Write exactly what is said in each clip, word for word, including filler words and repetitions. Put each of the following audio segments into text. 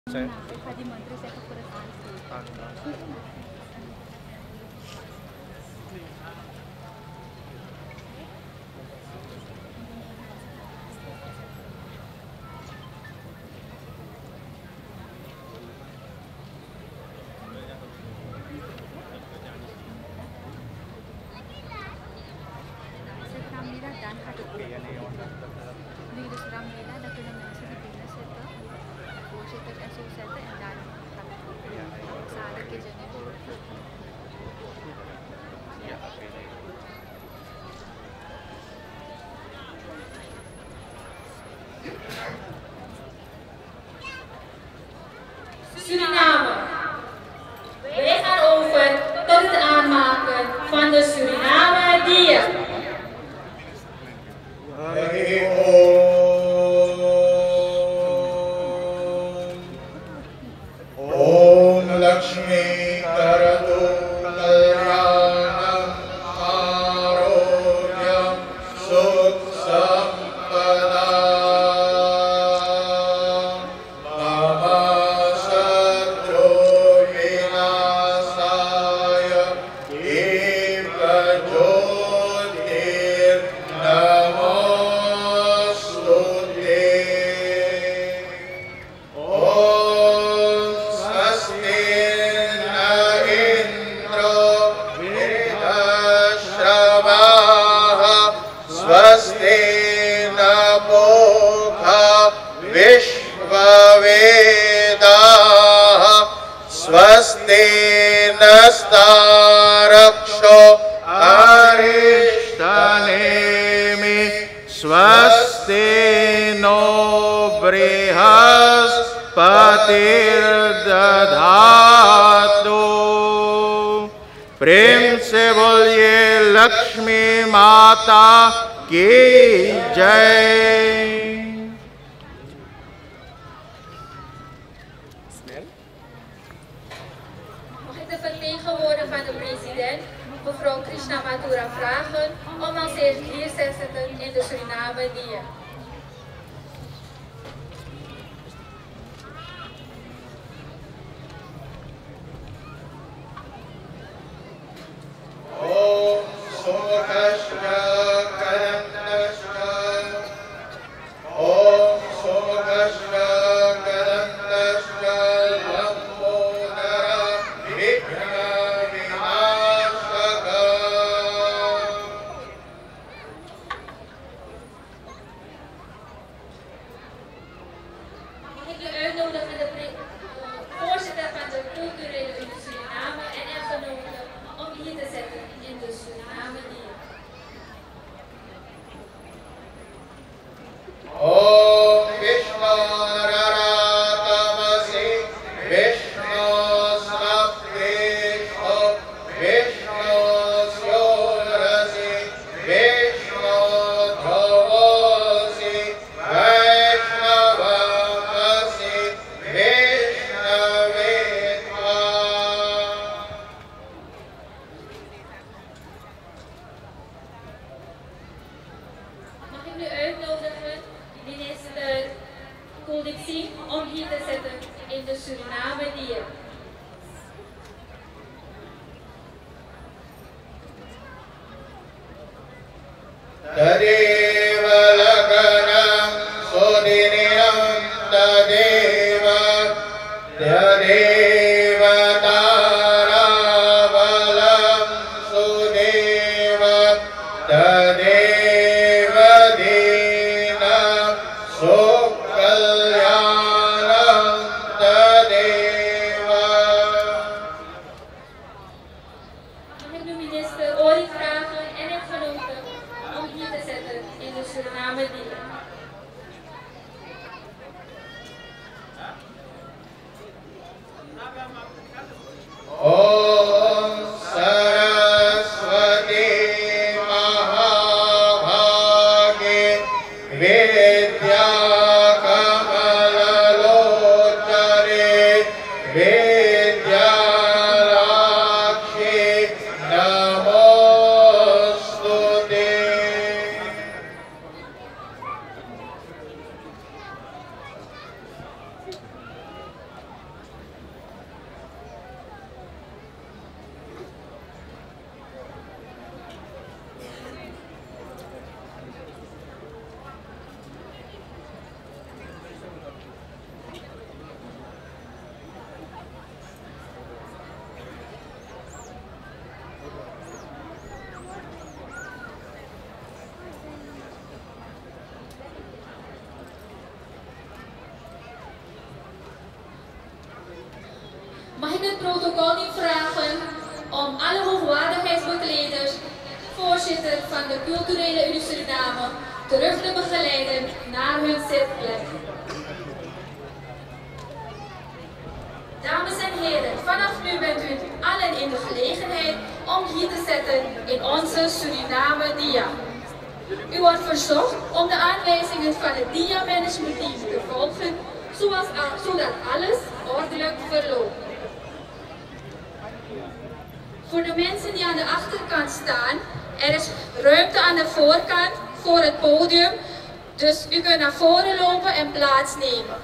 Saya? Tadi menteri saya ke Purwakarta. Sa Pramila dan hadap ko. Dito sa Pramila, dapat naman sa Pilipinas ito. Tapos ito ang susunod ang dami sa adik ke Janeiro. Ya, oke. Suriname. Wij gaan over tot het aanmaken van de Suriname dier. Om Lakshmi Karadu Kalyanam Arogyam Sukh Sampadam Mama Satru Vinasaya Eva Jyotir Namostute. Om Swasti na Indra Vidashavaha Swasti na Mukha Vishvavedaha Swasti Nastaraksho Arishtanemi Swasti no Brihaspatirdadhatu. प्रेम से बोलिए लक्ष्मी माता की जय। Mag ik de vertegenwoordiger van de president, mevrouw Krishna Mathura, vragen om ons hier te zetten in de Suriname dier. Om Sokashya Karandashya Om Sokashya Karandashya Lambodara Vighna Vinashaka. Mag ik u uitnodigen de pre- uh, voorzitter van de culturele Unie Suriname en echtgenoten om hier te zetten in de Suriname dier. Om Vishnu Raratamasi Vishnu Saptesho Vishnu Syorasi Vishnu Dhavosi Vaishnavamasi Vishnavetva. Mag ik nu uitnodigen minister Kuldeep Singh om hier te zetten in de Suriname dier. Tadeva Laganam Sodiniyam Tadeva Tadeva Tarabalam Sudeva Tadeva Dinam Sukalyanam Tadeva. Mag ik nu minister Ori vragen en echtgenoten om hier te zetten mag ik het protocol nu vragen om alle hoogwaardigheidsbekleders, voorzitter van de Culturele Unie Suriname, terug te begeleiden naar hun zitplek. Dames en heren, vanaf nu bent u allen in de gelegenheid om hier te zetten in onze Suriname Dia. U wordt verzocht om de aanwijzingen van het Dia Management Team te volgen, zoals, zodat alles ordelijk verloopt. Voor de mensen die aan de achterkant staan, er is ruimte aan de voorkant voor het podium, dus u kunt naar voren lopen en plaatsnemen.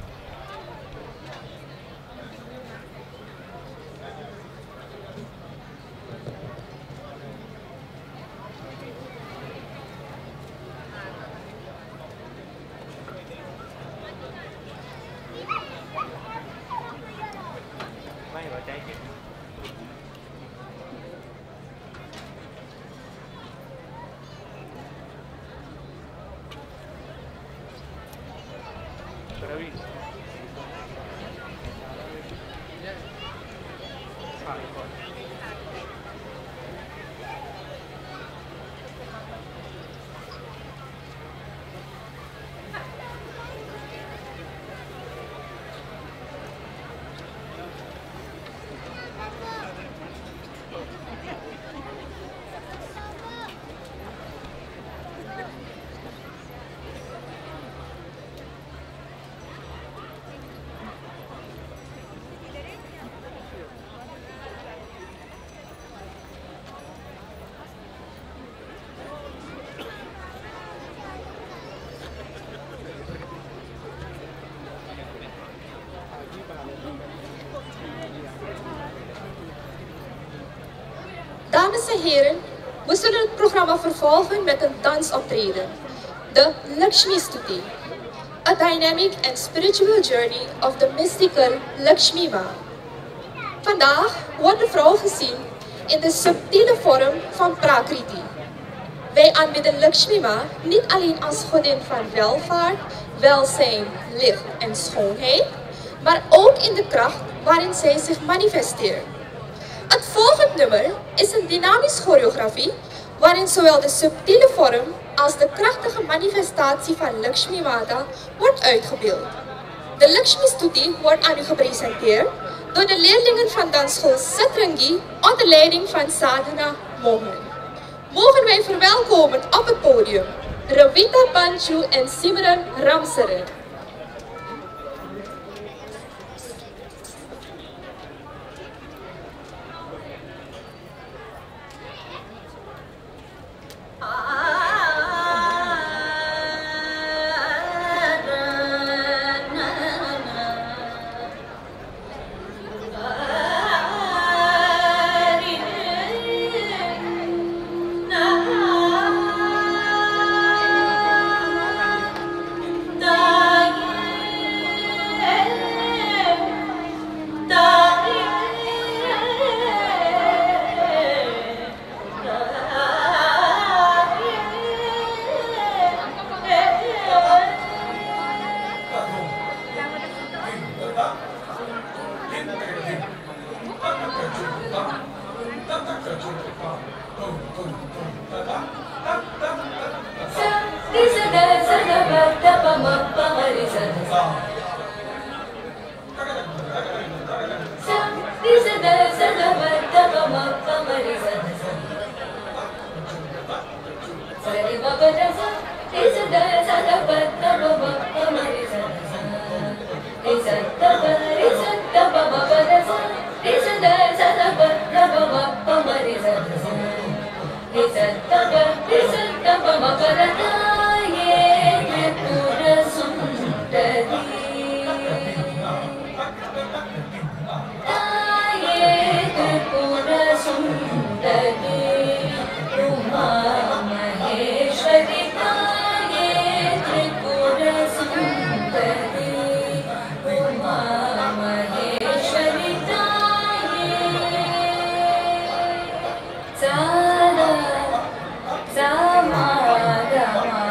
Dames en heren, we zullen het programma vervolgen met een dansoptreden. De Lakshmi Stuti. A dynamic and spiritual journey of the mystical Lakshmi Ma. Vandaag wordt de vrouw gezien in de subtiele vorm van Prakriti. Wij aanbidden Lakshmi Ma niet alleen als godin van welvaart, welzijn, licht en schoonheid, maar ook in de kracht waarin zij zich manifesteert. Het volgende nummer is een dynamische choreografie waarin zowel de subtiele vorm als de krachtige manifestatie van Lakshmi Mata wordt uitgebeeld. De Lakshmi Stuti wordt aan u gepresenteerd door de leerlingen van dansschool Satrangi onder leiding van Sadhana Mohan. Mogen wij verwelkomen op het podium Ravita Panchu en Simran Ramsaren. Sama, sama,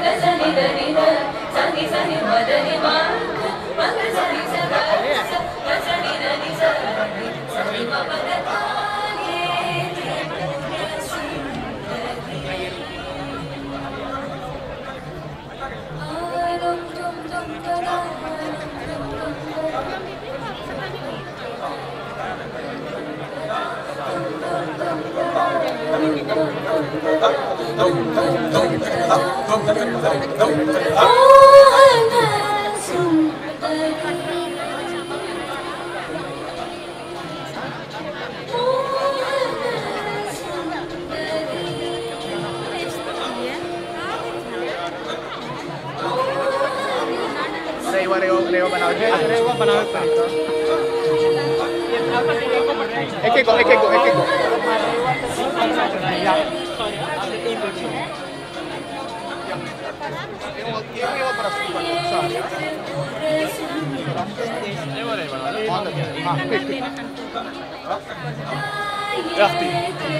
Rewa, Rewa, Rewa Banaut. Rewa Banaut pa ito. Ekeko, Ekeko, Ekeko. Rewa para sa Rewa, Rewa. Rafti.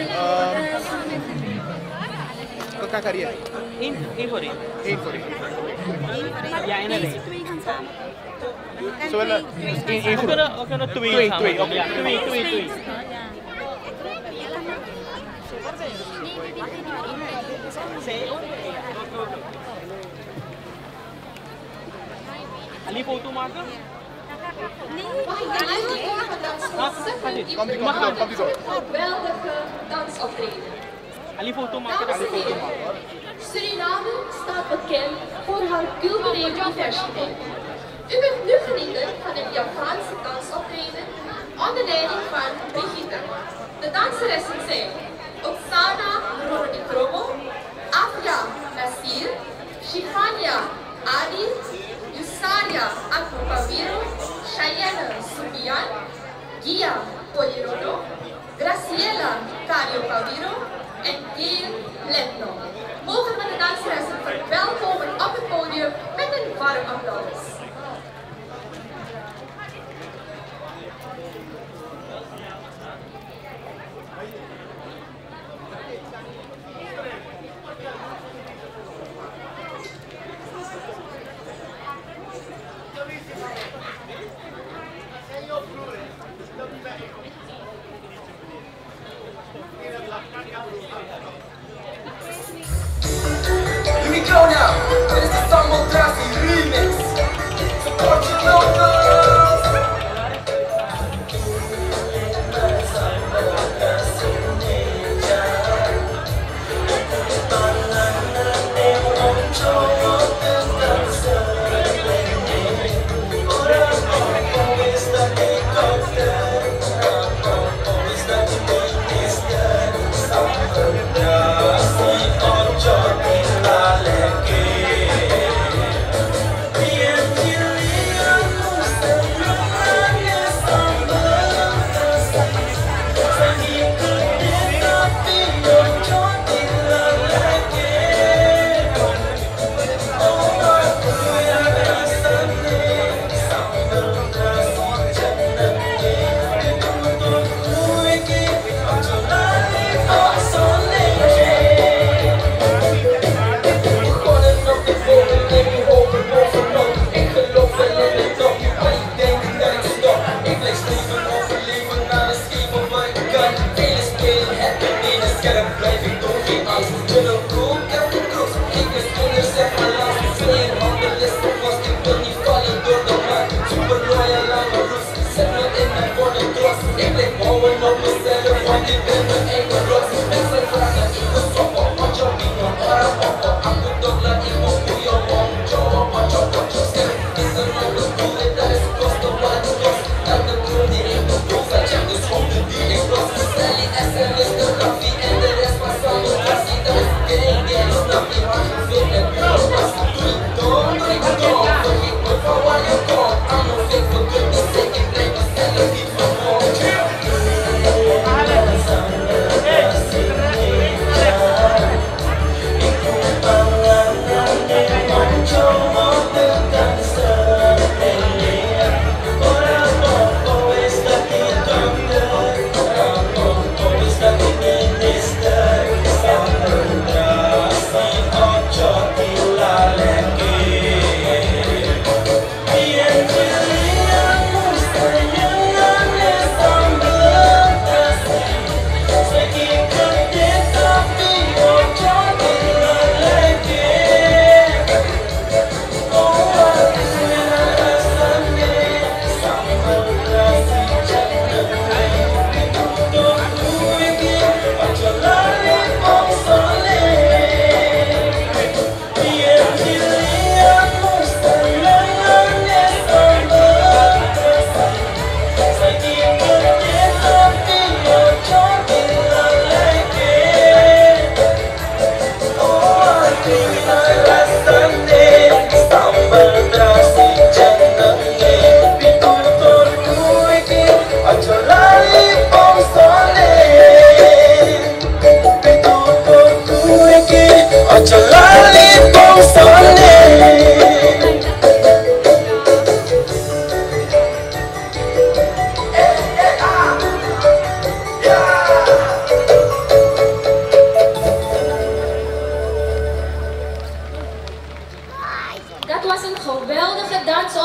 Kakak karya. In, in for it. In for it. Yeah, in a day. So wala, in, in for Okay na, okay na tuwi. Tuwi, tuwi, okay. Yeah, tuwi, tuwi, tuwi. Ali photo marker? Kom die kant op, kom die kant. Geweldige dansoptreden. Ali photo marker? Dames en heren, Suriname staat bekend voor haar culturele diversiteit. U kunt nu genieten van een Javaanse dansoptreden onder leiding van Brigitte. De danseressen zijn Oksana Rorodikromo, Afia Nasir, Shifania Adi, Yusaria Akupaviro, Cheyenne Subian, Gia Polirodo, Graciela Cario Paviro en Gail Letno. Mogen we de danseressen verwelkomen op het podium met een warm applaus.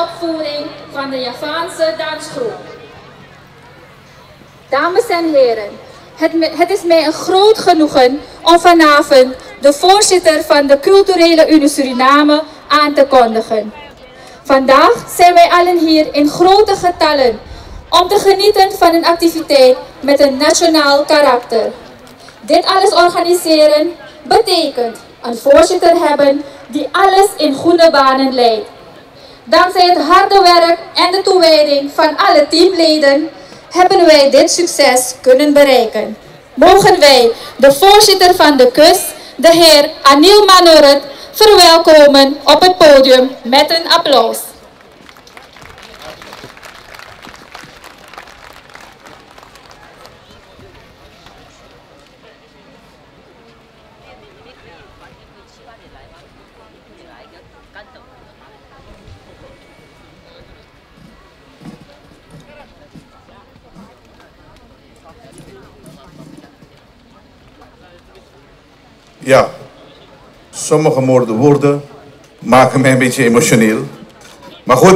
opvoering van de Javaanse dansgroep. Dames en heren, het, het is mij een groot genoegen om vanavond de voorzitter van de Culturele Unie Suriname aan te kondigen. Vandaag zijn wij allen hier in grote getallen om te genieten van een activiteit met een nationaal karakter. Dit alles organiseren betekent een voorzitter hebben die alles in goede banen leidt. Dankzij het harde werk en de toewijding van alle teamleden hebben wij dit succes kunnen bereiken. Mogen wij de voorzitter van de K U S, de heer Anil Manoret, verwelkomen op het podium met een applaus. Ja, sommige woorden maken mij een beetje emotioneel. Maar goed,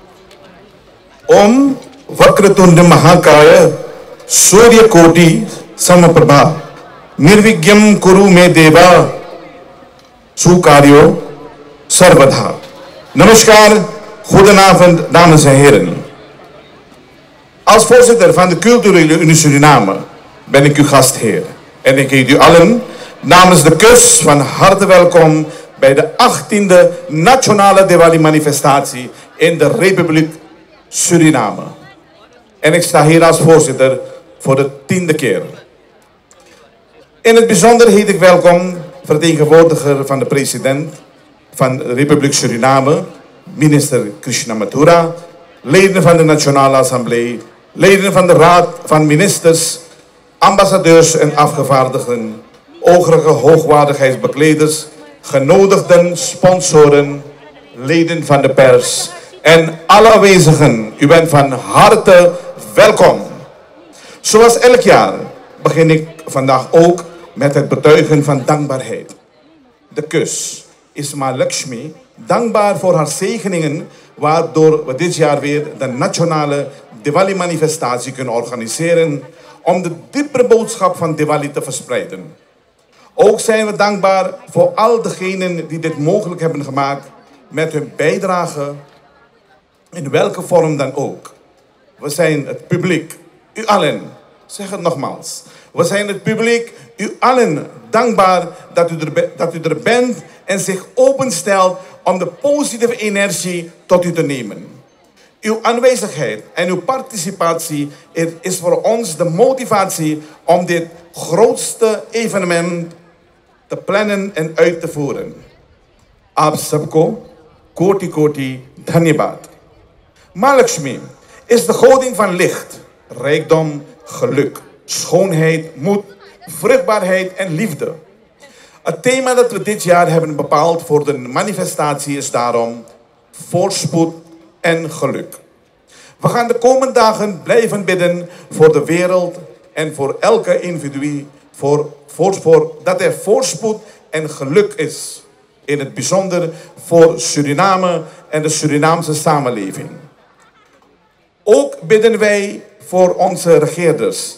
om Vakratunda Mahakaya, Surya Koti Samaprabha, Nirvigyam Kuru Me Deva, Sukaryo Sarvadha. Namaskar, goedenavond dames en heren. Als voorzitter van de Culturele Unie Suriname ben ik uw gastheer. En ik heet u allen namens de K U S van harte welkom bij de achttiende Nationale Diwali-manifestatie in de Republiek Suriname. En ik sta hier als voorzitter voor de tiende keer. In het bijzonder heet ik welkom vertegenwoordiger van de president van de Republiek Suriname, minister Krishna Mathura, leden van de Nationale Assemblée, leden van de Raad van Ministers, ambassadeurs en afgevaardigden, overige hoogwaardigheidsbekleders, genodigden, sponsoren, leden van de pers en alle aanwezigen. U bent van harte welkom. Zoals elk jaar begin ik vandaag ook met het betuigen van dankbaarheid. De K U S is Mahalakshmi dankbaar voor haar zegeningen, waardoor we dit jaar weer de nationale Diwali-manifestatie kunnen organiseren om de diepere boodschap van Diwali te verspreiden. Ook zijn we dankbaar voor al degenen die dit mogelijk hebben gemaakt met hun bijdrage, in welke vorm dan ook. We zijn het publiek, u allen, zeg het nogmaals. We zijn het publiek, u allen dankbaar dat u er, dat u er bent en zich openstelt om de positieve energie tot u te nemen. Uw aanwezigheid en uw participatie is voor ons de motivatie om dit grootste evenement te plannen en uit te voeren. Aap sabko, koti koti, dhanyabad. Mahalakshmi is de godin van licht, rijkdom, geluk, schoonheid, moed, vruchtbaarheid en liefde. Het thema dat we dit jaar hebben bepaald voor de manifestatie is daarom voorspoed en geluk. We gaan de komende dagen blijven bidden voor de wereld en voor elke individu, voor, voor, voor, dat er voorspoed en geluk is. In het bijzonder voor Suriname en de Surinaamse samenleving. Ook bidden wij voor onze regeerders,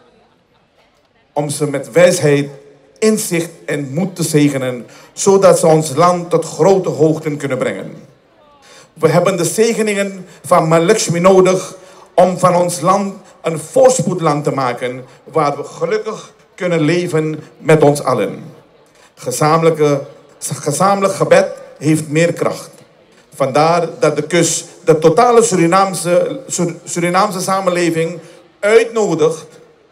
om ze met wijsheid, inzicht en moed te zegenen, zodat ze ons land tot grote hoogten kunnen brengen. We hebben de zegeningen van Mahalakshmi nodig om van ons land een voorspoedland te maken, waar we gelukkig kunnen leven met ons allen. Gezamenlijke, gezamenlijk gebed heeft meer kracht. Vandaar dat de K U S de totale Surinaamse, Surinaamse samenleving uitnodigt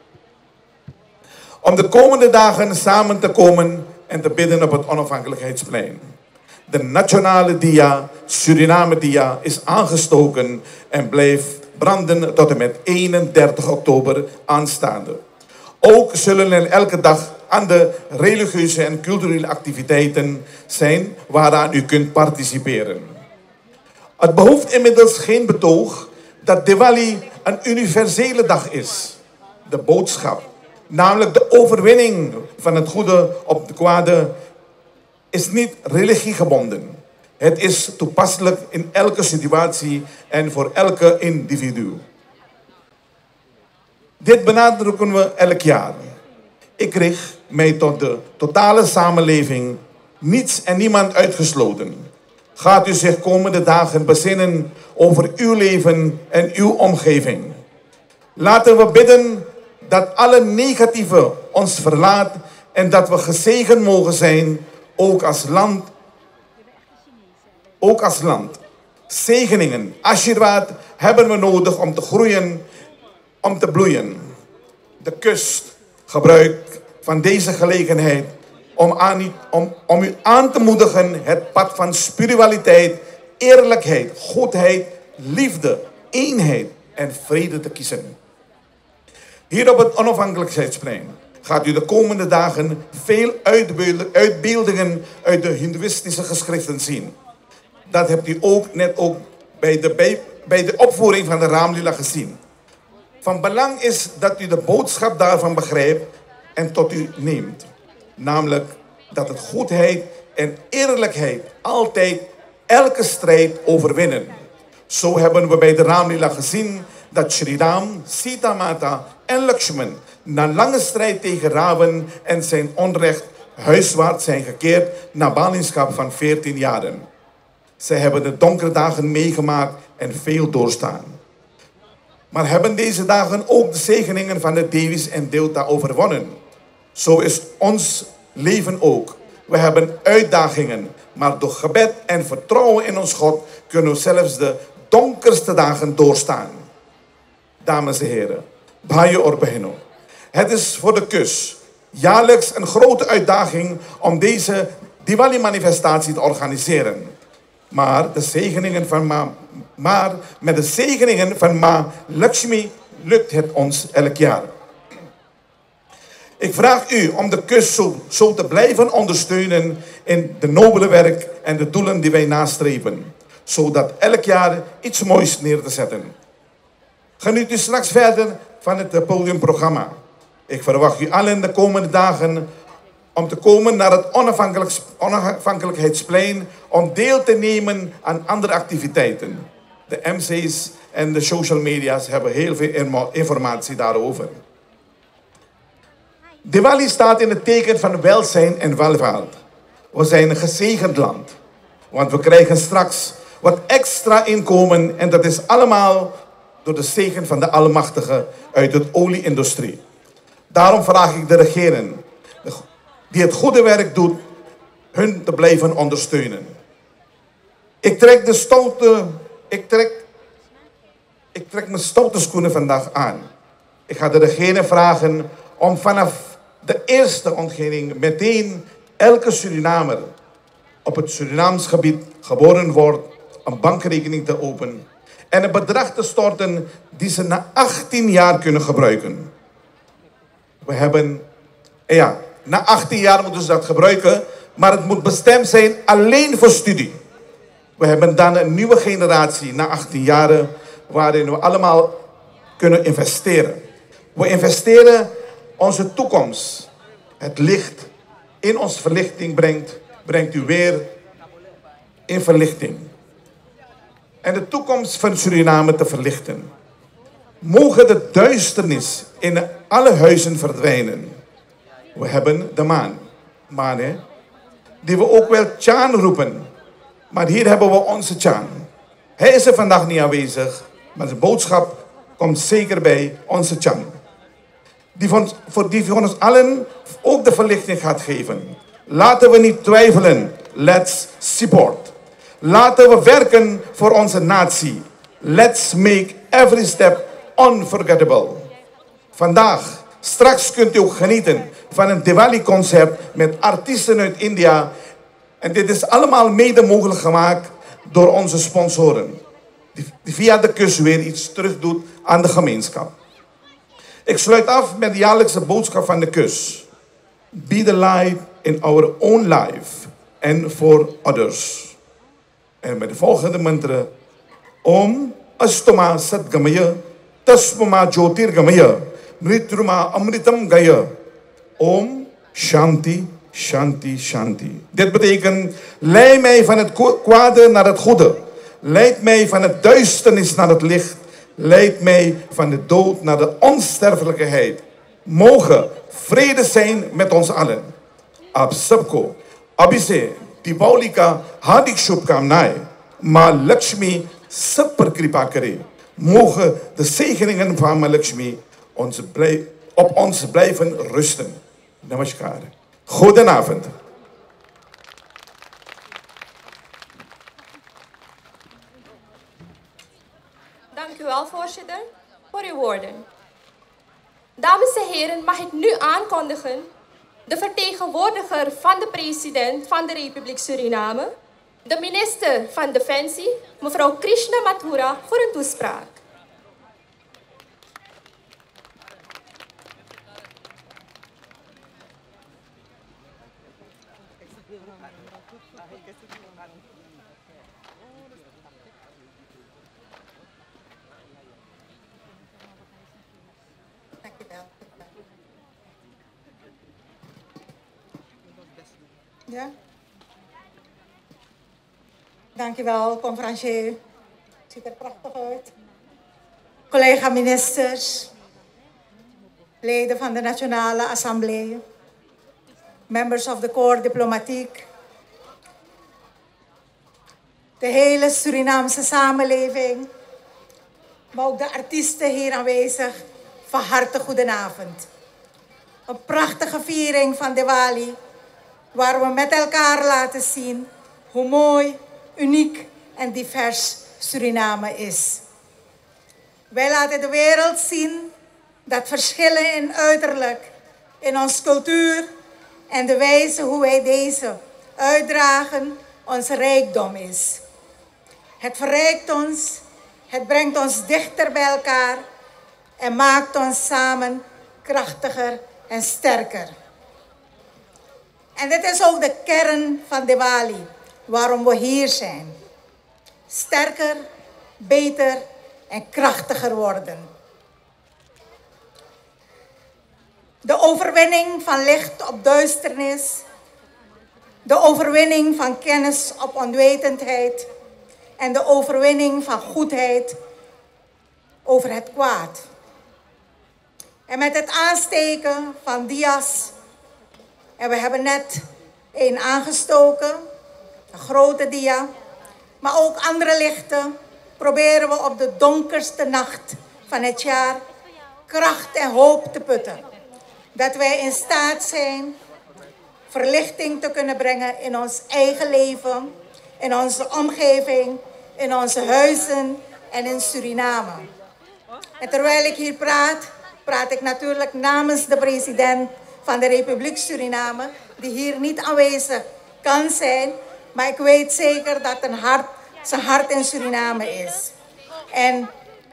om de komende dagen samen te komen en te bidden op het onafhankelijkheidsplein. De nationale dia, Suriname dia, is aangestoken en blijft branden tot en met eenendertig oktober aanstaande. Ook zullen er elke dag andere religieuze en culturele activiteiten zijn waaraan u kunt participeren. Het behoeft inmiddels geen betoog dat Diwali een universele dag is. De boodschap, namelijk de overwinning van het goede op het kwade, is niet religiegebonden. Het is toepasselijk in elke situatie en voor elke individu. Dit benadrukken we elk jaar. Ik richt mij tot de totale samenleving, niets en niemand uitgesloten. Gaat u zich komende dagen bezinnen over uw leven en uw omgeving. Laten we bidden dat alle negatieve ons verlaat en dat we gezegend mogen zijn, ook als land. Ook als land. Zegeningen, Ashirwad, hebben we nodig om te groeien, om te bloeien. De kust gebruikt van deze gelegenheid om, aan, om, om u aan te moedigen het pad van spiritualiteit, eerlijkheid, goedheid, liefde, eenheid en vrede te kiezen. Hier op het Onafhankelijkheidsplein gaat u de komende dagen veel uitbeeldingen uit de hindoeïstische geschriften zien. Dat hebt u ook net ook bij de, bij, bij de opvoering van de Raamlila gezien. Van belang is dat u de boodschap daarvan begrijpt en tot u neemt. Namelijk dat het goedheid en eerlijkheid altijd elke strijd overwinnen. Zo hebben we bij de Raamlila gezien dat Shri Ram, Sita Mata en Lakshman na lange strijd tegen Ravan en zijn onrecht huiswaarts zijn gekeerd na ballingschap van veertien jaren. Zij hebben de donkere dagen meegemaakt en veel doorstaan. Maar hebben deze dagen ook de zegeningen van de Devis en Deota overwonnen? Zo is ons leven ook. We hebben uitdagingen, maar door gebed en vertrouwen in ons God kunnen we zelfs de donkerste dagen doorstaan. Dames en heren, Bhaiyo or Behino. Het is voor de kus jaarlijks een grote uitdaging om deze Diwali-manifestatie te organiseren. Maar, de zegeningen van Ma, maar met de zegeningen van Ma Lakshmi lukt het ons elk jaar. Ik vraag u om de kus zo, zo te blijven ondersteunen in de nobele werk en de doelen die wij nastreven. Zodat elk jaar iets moois neer te zetten. Geniet u straks verder van het podiumprogramma. Ik verwacht u allen de komende dagen om te komen naar het onafhankelijkheidsplein om deel te nemen aan andere activiteiten. De M C's en de social media's hebben heel veel informatie daarover. Diwali staat in het teken van welzijn en welvaart. We zijn een gezegend land, want we krijgen straks wat extra inkomen en dat is allemaal door de zegen van de Almachtige uit de olie-industrie. Daarom vraag ik de regering die het goede werk doet, hun te blijven ondersteunen. Ik trek de stoute, ik trek, ik trek mijn stoute schoenen vandaag aan. Ik ga de regering vragen om vanaf de eerste ontginning meteen elke Surinamer op het Surinaams gebied geboren wordt een bankrekening te openen en een bedrag te storten die ze na achttien jaar kunnen gebruiken. We hebben, ja, na achttien jaar moeten ze dat gebruiken, maar het moet bestemd zijn alleen voor studie. We hebben dan een nieuwe generatie na achttien jaren waarin we allemaal kunnen investeren. We investeren onze toekomst. Het licht in onze verlichting brengt, brengt u weer in verlichting. En de toekomst van Suriname te verlichten. Mogen de duisternis in alle huizen verdwijnen. We hebben de maan, maan hè, die we ook wel Chan roepen. Maar hier hebben we onze Chan. Hij is er vandaag niet aanwezig, maar zijn boodschap komt zeker bij onze Chan. Die van, voor die voor ons allen ook de verlichting gaat geven. Laten we niet twijfelen. Let's support. Laten we werken voor onze natie. Let's make every step unforgettable. Vandaag, straks kunt u ook genieten van een Diwali-concert met artiesten uit India. En dit is allemaal mede mogelijk gemaakt door onze sponsoren. Die, die via de kus weer iets terugdoet aan de gemeenschap. Ik sluit af met de jaarlijkse boodschap van de kus. Be the light in our own life and for others. En met de volgende mantra. Om Astoma Satgamaya Tasmama Jyotirgamaya Mritruma Amritam Gaya. Om Shanti Shanti, Shanti. Dit betekent, leid mij van het kwade naar het goede. Leid mij van het duisternis naar het licht. Leid mij van de dood naar de onsterfelijkheid. Mogen vrede zijn met ons allen. Ab sabko, abise, Dipaulika, hardik shubkamnae. Ma Lakshmi sab par kripa kare. Mogen de zegeningen van Ma Lakshmi ons blij, op ons blijven rusten. Namaskar. Goedenavond. Dank u wel, voorzitter, voor uw woorden. Dames en heren, mag ik nu aankondigen de vertegenwoordiger van de president van de Republiek Suriname, de minister van Defensie, mevrouw Krishna Mathura, voor een toespraak. Ja. Dankjewel, conferencier. Ziet er prachtig uit. Collega-ministers, leden van de Nationale Assemblée, members of the Corps Diplomatiek, de hele Surinaamse samenleving, maar ook de artiesten hier aanwezig, van harte goedenavond. Een prachtige viering van Diwali, waar we met elkaar laten zien hoe mooi, uniek en divers Suriname is. Wij laten de wereld zien dat verschillen in uiterlijk, in onze cultuur en de wijze hoe wij deze uitdragen onze rijkdom is. Het verrijkt ons, het brengt ons dichter bij elkaar en maakt ons samen krachtiger en sterker. En dit is ook de kern van Diwali, waarom we hier zijn. Sterker, beter en krachtiger worden. De overwinning van licht op duisternis. De overwinning van kennis op onwetendheid. En de overwinning van goedheid over het kwaad. En met het aansteken van dia's. En we hebben net een aangestoken, een grote dia. Maar ook andere lichten proberen we op de donkerste nacht van het jaar kracht en hoop te putten. Dat wij in staat zijn verlichting te kunnen brengen in ons eigen leven, in onze omgeving, in onze huizen en in Suriname. En terwijl ik hier praat, praat ik natuurlijk namens de president van de Republiek Suriname, die hier niet aanwezig kan zijn, maar ik weet zeker dat een hart, zijn hart in Suriname is. En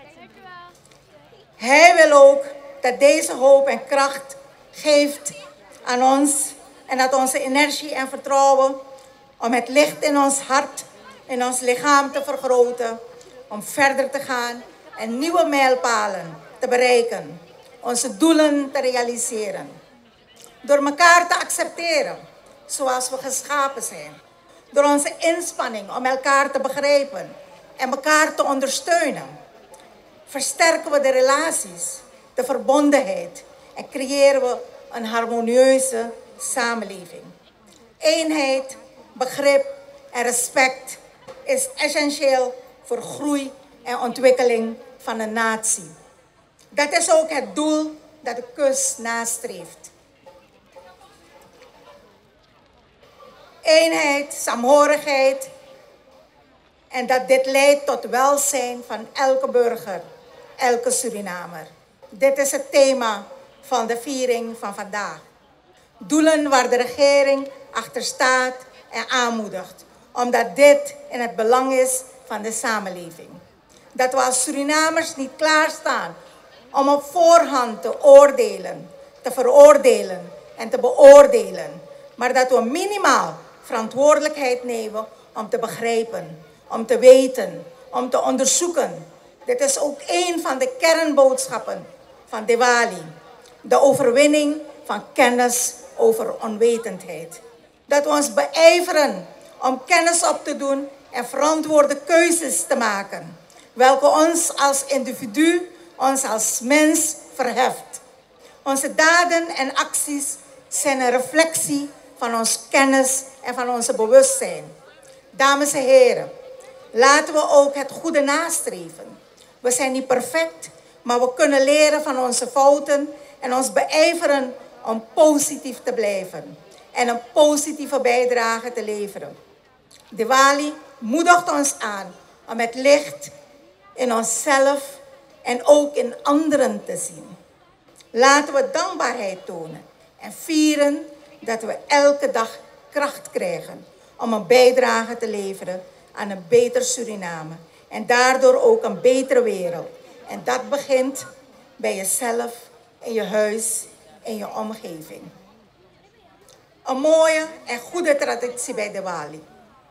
hij wil ook dat deze hoop en kracht geeft aan ons en dat onze energie en vertrouwen om het licht in ons hart, in ons lichaam te vergroten, om verder te gaan en nieuwe mijlpalen te bereiken, onze doelen te realiseren. Door elkaar te accepteren zoals we geschapen zijn. Door onze inspanning om elkaar te begrijpen en elkaar te ondersteunen. Versterken we de relaties, de verbondenheid en creëren we een harmonieuze samenleving. Eenheid, begrip en respect is essentieel voor groei en ontwikkeling van een natie. Dat is ook het doel dat de kus nastreeft. Eenheid, saamhorigheid en dat dit leidt tot welzijn van elke burger, elke Surinamer. Dit is het thema van de viering van vandaag. Doelen waar de regering achter staat en aanmoedigt, omdat dit in het belang is van de samenleving. Dat we als Surinamers niet klaarstaan om op voorhand te oordelen, te veroordelen en te beoordelen, maar dat we minimaal verantwoordelijkheid nemen om te begrijpen, om te weten, om te onderzoeken. Dit is ook een van de kernboodschappen van Diwali. De overwinning van kennis over onwetendheid. Dat we ons beijveren om kennis op te doen en verantwoorde keuzes te maken, welke ons als individu, ons als mens verheft. Onze daden en acties zijn een reflectie van ons kennis en van onze bewustzijn. Dames en heren, laten we ook het goede nastreven. We zijn niet perfect, maar we kunnen leren van onze fouten en ons beijveren om positief te blijven en een positieve bijdrage te leveren. Diwali moedigt ons aan om het licht in onszelf en ook in anderen te zien. Laten we dankbaarheid tonen en vieren dat we elke dag kracht krijgen om een bijdrage te leveren aan een beter Suriname en daardoor ook een betere wereld. En dat begint bij jezelf, in je huis, in je omgeving. Een mooie en goede traditie bij Diwali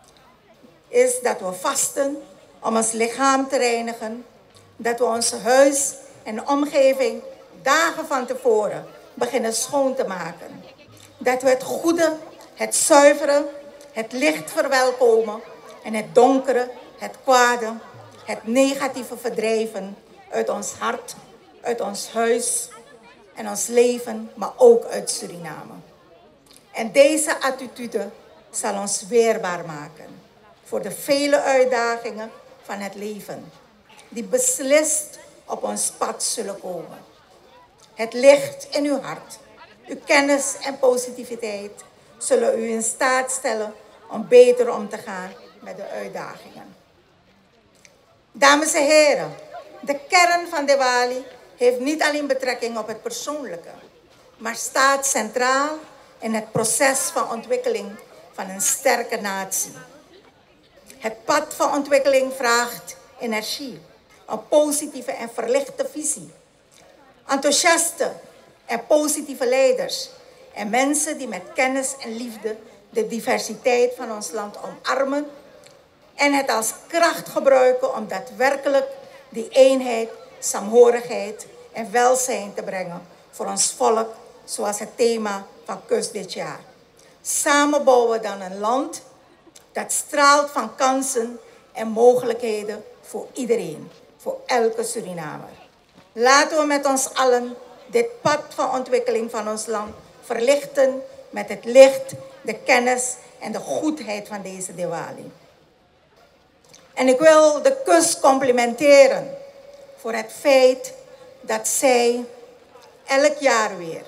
is dat we vasten om ons lichaam te reinigen, dat we ons huis en omgeving dagen van tevoren beginnen schoon te maken. Dat we het goede, het zuivere, het licht verwelkomen en het donkere, het kwade, het negatieve verdrijven uit ons hart, uit ons huis en ons leven, maar ook uit Suriname. En deze attitude zal ons weerbaar maken voor de vele uitdagingen van het leven, die beslist op ons pad zullen komen. Het licht in uw hart, uw kennis en positiviteit zullen u in staat stellen om beter om te gaan met de uitdagingen. Dames en heren, de kern van Diwali heeft niet alleen betrekking op het persoonlijke, maar staat centraal in het proces van ontwikkeling van een sterke natie. Het pad van ontwikkeling vraagt energie, een positieve en verlichte visie, enthousiaste en positieve leiders en mensen die met kennis en liefde de diversiteit van ons land omarmen en het als kracht gebruiken om daadwerkelijk die eenheid, saamhorigheid en welzijn te brengen voor ons volk, zoals het thema van Kus dit jaar. Samen bouwen we dan een land dat straalt van kansen en mogelijkheden voor iedereen, voor elke Surinamer. Laten we met ons allen dit pad van ontwikkeling van ons land verlichten met het licht, de kennis en de goedheid van deze Diwali. En ik wil de Kus complimenteren voor het feit dat zij elk jaar weer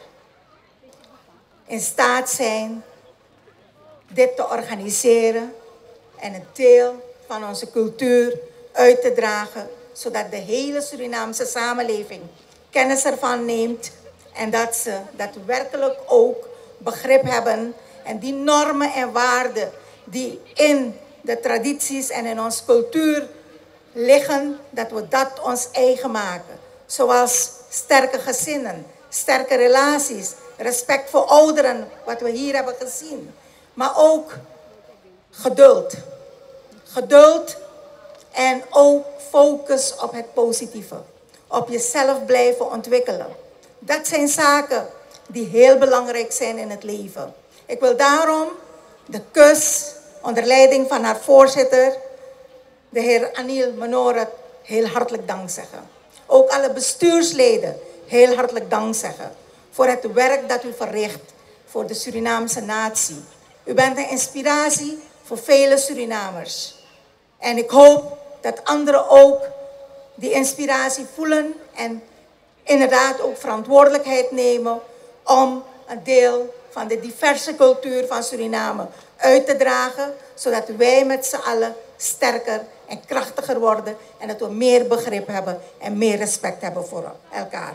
in staat zijn dit te organiseren en een deel van onze cultuur uit te dragen, zodat de hele Surinaamse samenleving kennis ervan neemt en dat ze daadwerkelijk ook begrip hebben en die normen en waarden die in de tradities en in onze cultuur liggen, dat we dat ons eigen maken. Zoals sterke gezinnen, sterke relaties, respect voor ouderen, wat we hier hebben gezien. Maar ook geduld. Geduld en ook focus op het positieve. Op jezelf blijven ontwikkelen. Dat zijn zaken die heel belangrijk zijn in het leven. Ik wil daarom de Kus onder leiding van haar voorzitter, de heer Anil Menoret, heel hartelijk dank zeggen. Ook alle bestuursleden heel hartelijk dank zeggen voor het werk dat u verricht voor de Surinaamse natie. U bent een inspiratie voor vele Surinamers. En ik hoop dat anderen ook die inspiratie voelen en inderdaad ook verantwoordelijkheid nemen om een deel van de diverse cultuur van Suriname uit te dragen, zodat wij met z'n allen sterker en krachtiger worden en dat we meer begrip hebben en meer respect hebben voor elkaar.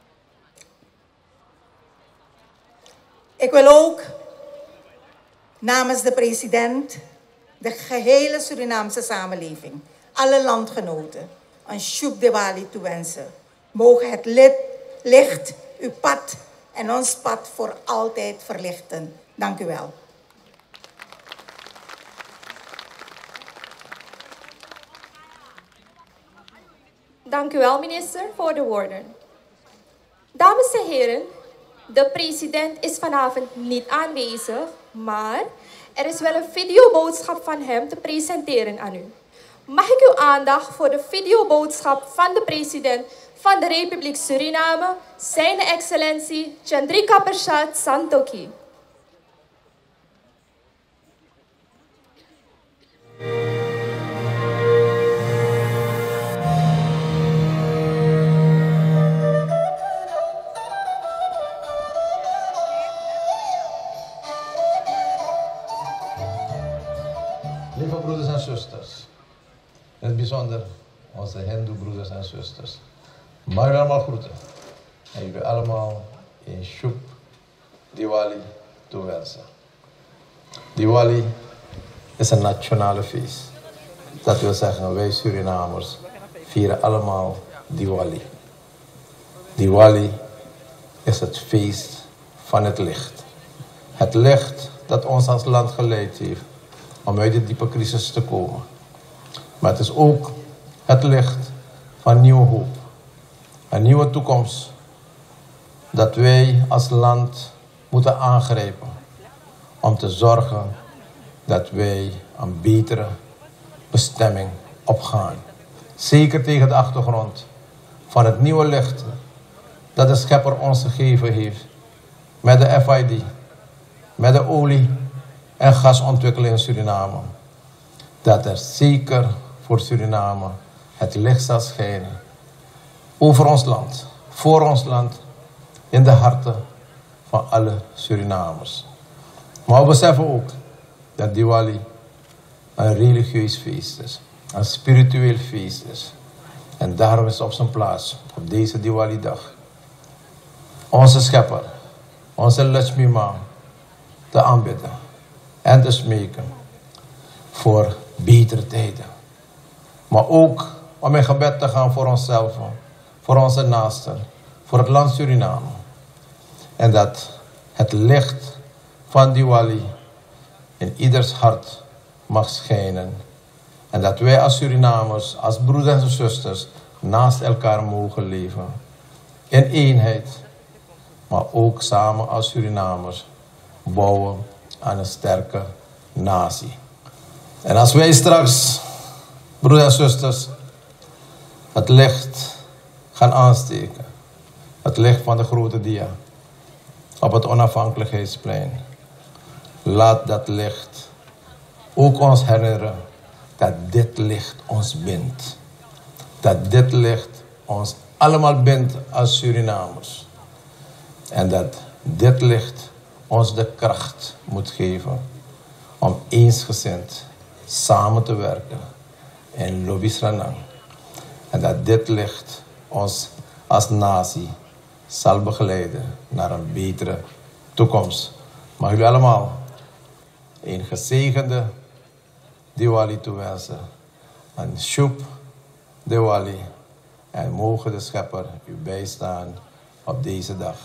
Ik wil ook namens de president de gehele Surinaamse samenleving, alle landgenoten, een Shub Diwali toewensen. Mogen het licht, uw pad en ons pad voor altijd verlichten. Dank u wel. Dank u wel, minister, voor de woorden. Dames en heren, De president is vanavond niet aanwezig, maar er is wel een videoboodschap van hem te presenteren aan u. Mag ik uw aandacht voor de videoboodschap van de president van de Republiek Suriname, Zijn Excellentie Chandrika Persat Santokhi. Lieve broeders en zusters, in het bijzonder onze Hindoe broeders en zusters, mag jullie allemaal groeten en jullie allemaal in Shubh Diwali toewensen. Diwali is een nationale feest. Dat wil zeggen, wij Surinamers vieren allemaal Diwali. Diwali is het feest van het licht. Het licht dat ons als land geleid heeft om uit de diepe crisis te komen. Maar het is ook het licht van nieuwe hoop. Een nieuwe toekomst dat wij als land moeten aangrijpen om te zorgen dat wij een betere bestemming opgaan. Zeker tegen de achtergrond van het nieuwe licht dat de Schepper ons gegeven heeft met de F I D, met de olie- en gasontwikkeling in Suriname. Dat er zeker voor Suriname het licht zal schijnen over ons land, voor ons land, in de harten van alle Surinamers. Maar we beseffen ook dat Diwali een religieus feest is, een spiritueel feest is. En daarom is het op zijn plaats, op deze Diwali-dag, onze Schepper, onze Lakshmi Ma, te aanbidden en te smeken voor betere tijden. Maar ook om in gebed te gaan voor onszelf, voor onze naasten, voor het land Suriname. En dat het licht van Diwali in ieders hart mag schijnen. En dat wij als Surinamers, als broeders en zusters, naast elkaar mogen leven. In eenheid, maar ook samen als Surinamers bouwen aan een sterke natie. En als wij straks, broeders en zusters, het licht gaan aansteken, het licht van de grote dia, op het onafhankelijkheidsplein, laat dat licht ook ons herinneren dat dit licht ons bindt. Dat dit licht ons allemaal bindt als Surinamers. En dat dit licht ons de kracht moet geven om eensgezind samen te werken in Lobby Sranang. En dat dit licht ons als natie zal begeleiden naar een betere toekomst. Mag jullie allemaal een gezegende Diwali toewensen. Een Shubh Diwali. En mogen de Schepper u bijstaan op deze dag.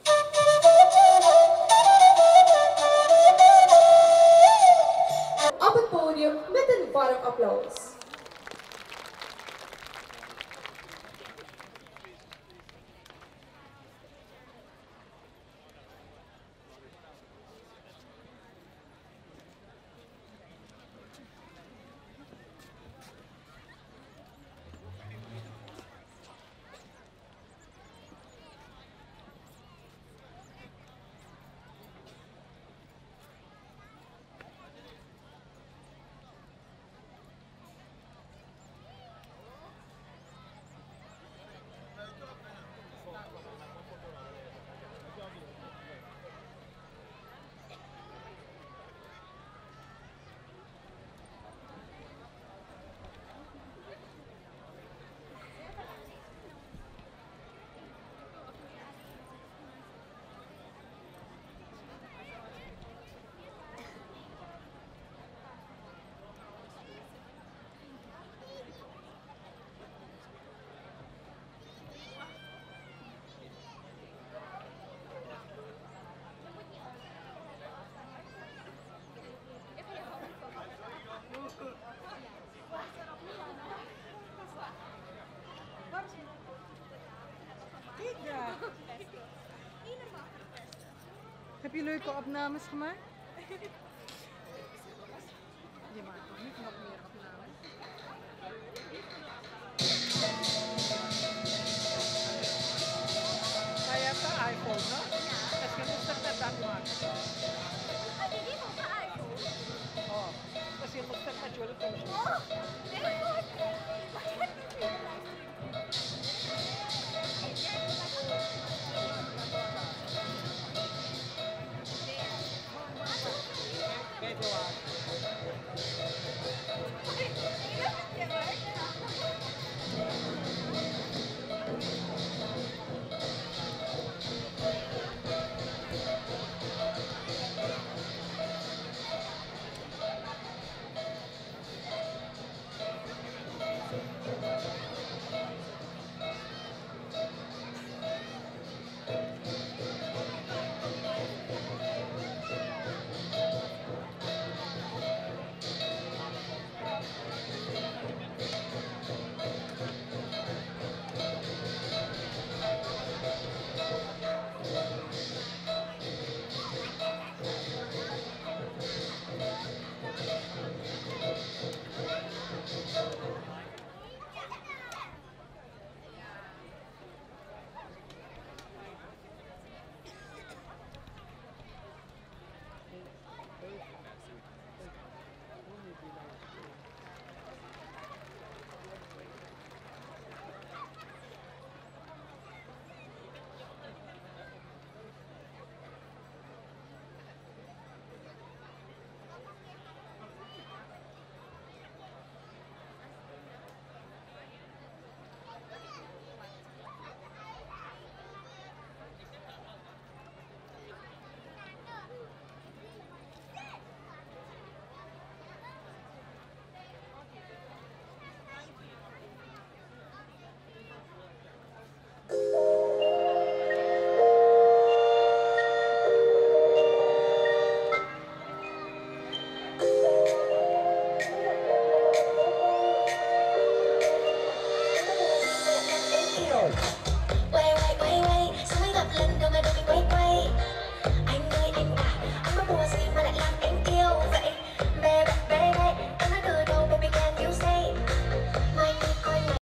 Op het podium met een warm applaus. Heb je leuke opnames gemaakt? Je maakt nog niet nog meer opnames. Maar je hebt een iPhone, hè? Dus je moet het net aanmaken. Ik heb ook een iPhone. Oh, dus je moet het met jullie doen. Oh, nee, goed. Wat heb je nu? Kijk je waar.